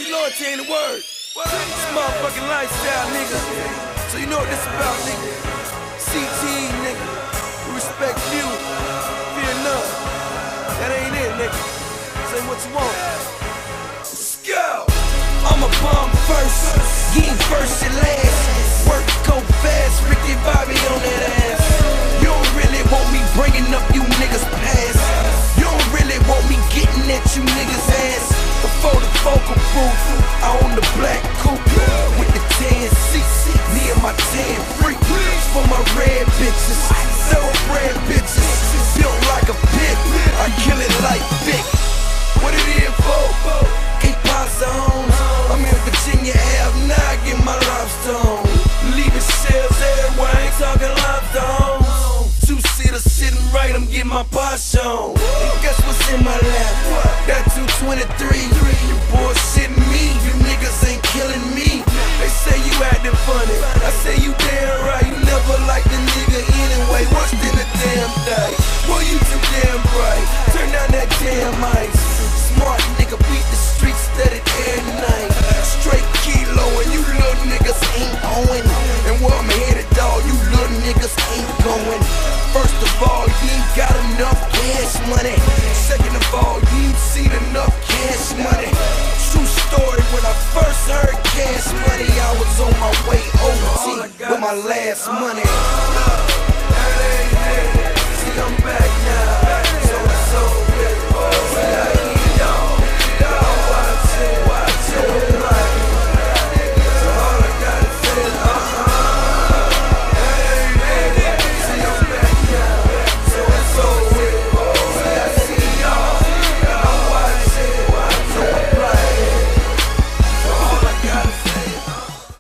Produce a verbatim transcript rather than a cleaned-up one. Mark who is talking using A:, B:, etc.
A: loyalty ain't a word. It's motherfucking lifestyle, nigga. So you know what this about, nigga. C T E, nigga. We respect you. Fear none. That ain't it, nigga. Say what you want. Let's go. I'm a bomb first. Get first and last. Work go fast. Ricky Bobby on that ass. You don't really want me bringing up you niggas past. You don't really want me getting at you niggas ass. Before the vocal booth, I own the black coupe with the tan seats. Me and my tan freak for my red bitches, thoroughbred bitches, built like a pit. I kill it like Vic. What it is for? Eight pounds zones. I'm in Virginia Ave, now I get my lobster on. Leaving shells everywhere, I ain't talking limestone. Two seater sitting right, I'm getting my posh on. And guess what's in my lap? That two twenty-three. You bullshitting me, you niggas ain't killing me. They say you acting funny, I say you damn right. You never liked a nigga anyway, worse than a damn day. Boy, you too damn bright, turn down that damn ice. Smart nigga beat the streets steady every night. Straight kilo and you little niggas ain't going. And where I'm headed, dawg, you little niggas ain't going. First of all, you ain't got enough cash money. Second of all, you ain't seen enough cash money. True story, when I first heard cash money, I was on my way O T with my last money.